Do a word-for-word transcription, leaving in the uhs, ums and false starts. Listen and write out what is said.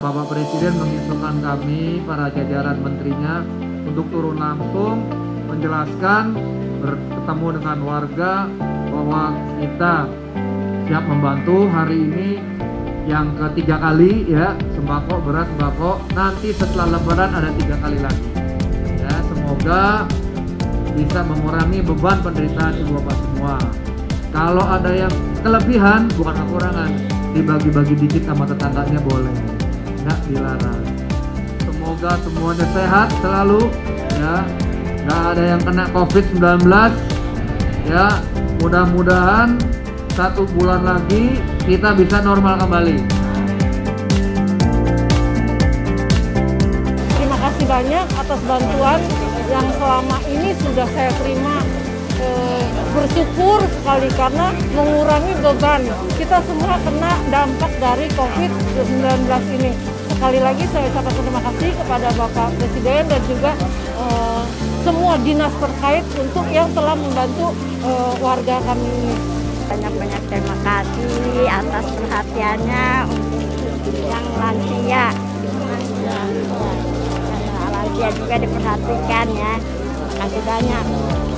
Bapak Presiden menginstruksikan kami, para jajaran menterinya, untuk turun langsung menjelaskan, bertemu dengan warga bahwa kita siap membantu hari ini yang ketiga kali ya, sembako, beras, sembako. Nanti setelah Lebaran ada tiga kali lagi. Ya, semoga bisa mengurangi beban penderitaan ibu bapak semua. Kalau ada yang kelebihan, bukan kekurangan, dibagi-bagi dikit sama tetangganya boleh, nggak dilarang. Semoga semuanya sehat selalu, ya, nggak ada yang kena covid sembilan belas, ya. Mudah-mudahan satu bulan lagi kita bisa normal kembali. Terima kasih banyak atas bantuan yang selama ini sudah saya terima. E, bersyukur sekali karena mengurangi beban. Kita semua kena dampak dari covid sembilan belas ini. Sekali lagi saya ucapkan terima kasih kepada Bapak Presiden dan juga e, semua dinas terkait untuk yang telah membantu e, warga kami ini. Banyak-banyak terima kasih atas perhatiannya untuk yang lansia. Yang lansia juga diperhatikan ya. Terima kasih banyak.